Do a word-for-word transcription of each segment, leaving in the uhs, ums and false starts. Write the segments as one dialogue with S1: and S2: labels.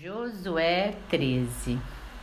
S1: Josué treze.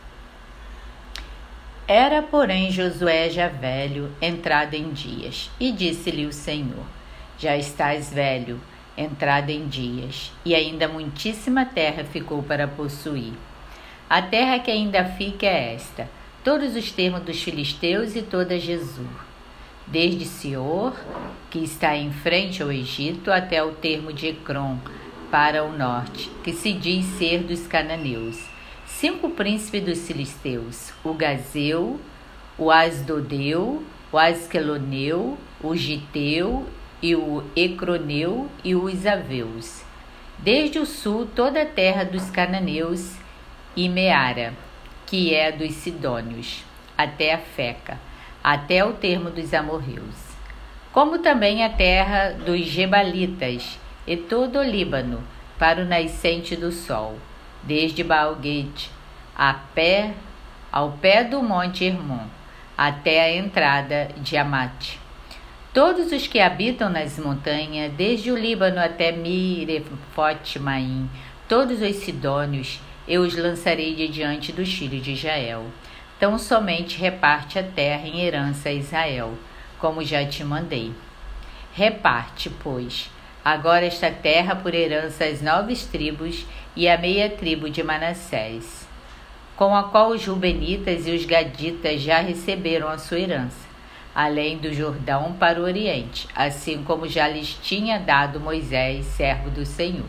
S1: Era, porém, Josué já velho, entrado em dias, e disse-lhe o Senhor: Já estás velho, entrado em dias, e ainda muitíssima terra ficou para possuir. A terra que ainda fica é esta: todos os termos dos filisteus e toda Jesur, desde Sior, que está em frente ao Egito, até o termo de Ecrom, para o norte, que se diz ser dos cananeus. Cinco príncipes dos filisteus: o Gazeu, o Asdodeu, o Asqueloneu, o Giteu e o Ecroneu e os Aveus. Desde o sul, toda a terra dos cananeus e Meara, que é dos sidônios, até a Feca, até o termo dos amorreus. Como também a terra dos gebalitas e todo o Líbano, para o nascente do sol, desde Baal-Gade a pé, ao pé do monte Hermon, até a entrada de Amate. Todos os que habitam nas montanhas, desde o Líbano até Mirefote-Maim, todos os sidônios, eu os lançarei de diante dos filhos de Israel. Tão somente reparte a terra em herança a Israel, como já te mandei. Reparte, pois, agora esta terra por herança às nove tribos e à meia tribo de Manassés, com a qual os Rubenitas e os Gaditas já receberam a sua herança, além do Jordão para o Oriente, assim como já lhes tinha dado Moisés, servo do Senhor.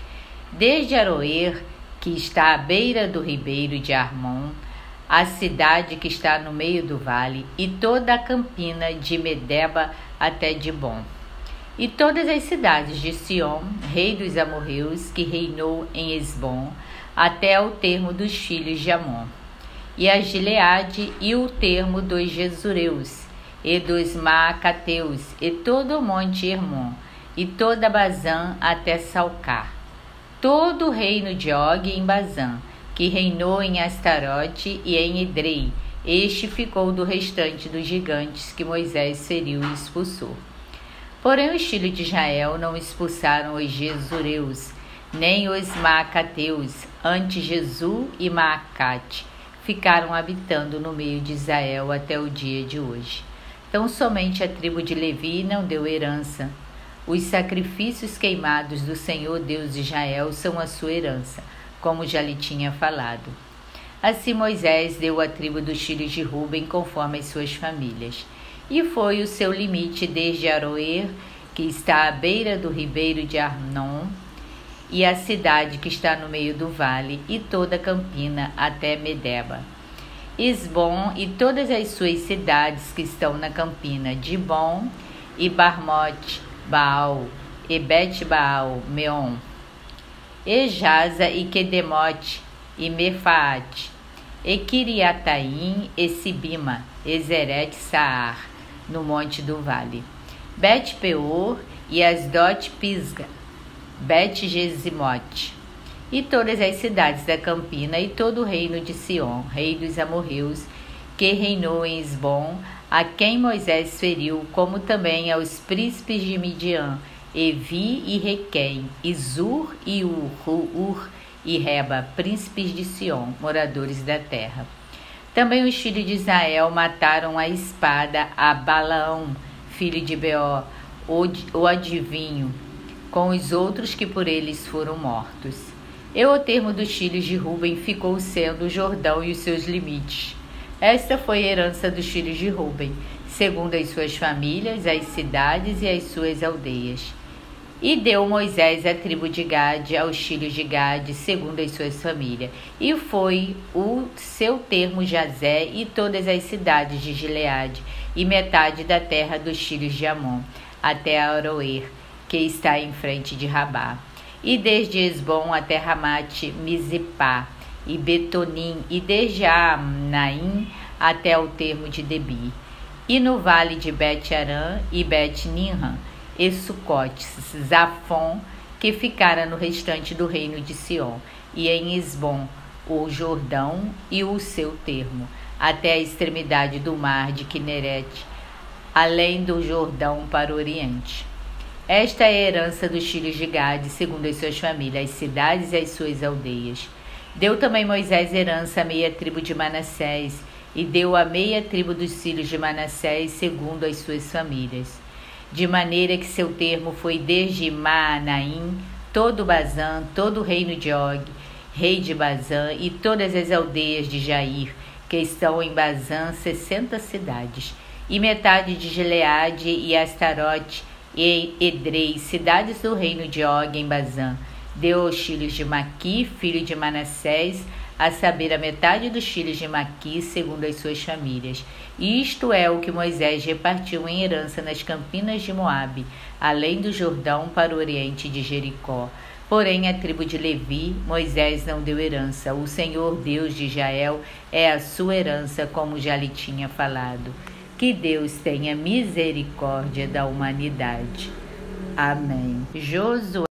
S1: Desde Aroer, que está à beira do ribeiro de Armon, a cidade que está no meio do vale, e toda a campina de Medeba até Dibon, e todas as cidades de Sion, rei dos amorreus, que reinou em Esbom, até o termo dos filhos de Amon, e a Gileade e o termo dos Jesureus, e dos Maacateus, e todo o monte Hermon, e toda Bazã até Salcar, todo o reino de Og em Bazã, que reinou em Astarote e em Edrei. Este ficou do restante dos gigantes que Moisés feriu e expulsou. Porém os filhos de Israel não expulsaram os Jesureus, nem os Maacateus, antes Jesu e Maacate ficaram habitando no meio de Israel até o dia de hoje. Então somente a tribo de Levi não deu herança. Os sacrifícios queimados do Senhor Deus de Israel são a sua herança, como já lhe tinha falado. Assim Moisés deu a tribo dos filhos de Ruben conforme as suas famílias. E foi o seu limite desde Aroer, que está à beira do ribeiro de Arnon, e a cidade que está no meio do vale, e toda a campina até Medeba. Esbom e todas as suas cidades que estão na campina, Dibon e Barmote, Baal, e Bet-Baal, Meon, e Jaza e Quedemote, e Mefaate, e Kiriataim, e Sibima, e Zeret-Saar, no monte do vale, Bet-Peor e Asdot-Pisga, Bet-Gesimote, e todas as cidades da campina, e todo o reino de Sion, rei dos amorreus, que reinou em Esbom, a quem Moisés feriu, como também aos príncipes de Midian, Evi e Requém, e Zur e Ur, Ur e Reba, príncipes de Sion, moradores da terra. Também os filhos de Israel mataram a espada a Balaão, filho de Beó, o adivinho, com os outros que por eles foram mortos. E o termo dos filhos de Ruben ficou sendo o Jordão e os seus limites. Esta foi a herança dos filhos de Ruben, segundo as suas famílias, as cidades e as suas aldeias. E deu Moisés a tribo de Gade aos filhos de Gade, segundo as suas famílias. E foi o seu termo Jazé e todas as cidades de Gileade, e metade da terra dos filhos de Amon, até Aroer, que está em frente de Rabá. E desde Esbom até Ramate, Mizipá, e Betonim, e desde Amnaim até o termo de Debi. E no vale de Bet-Arã e Bet-Nimram, e Sucote, Zafon, que ficara no restante do reino de Sion, e em Esbom, o Jordão e o seu termo, até a extremidade do mar de Quinerete, além do Jordão para o oriente. Esta é a herança dos filhos de Gade, segundo as suas famílias, as cidades e as suas aldeias. Deu também Moisés herança à meia tribo de Manassés, e deu a meia tribo dos filhos de Manassés segundo as suas famílias. De maneira que seu termo foi desde Maanaim, todo Bazã, todo o reino de Og, rei de Bazã, e todas as aldeias de Jair, que estão em Bazã, sessenta cidades, e metade de Gileade e Astarote e Edrei, cidades do reino de Og em Bazã. Deu aos filhos de Maqui, filho de Manassés, a saber, a metade dos filhos de Maqui, segundo as suas famílias. E isto é o que Moisés repartiu em herança nas campinas de Moabe, além do Jordão, para o oriente de Jericó. Porém, a tribo de Levi, Moisés não deu herança. O Senhor Deus de Israel é a sua herança, como já lhe tinha falado. Que Deus tenha misericórdia da humanidade. Amém. Josué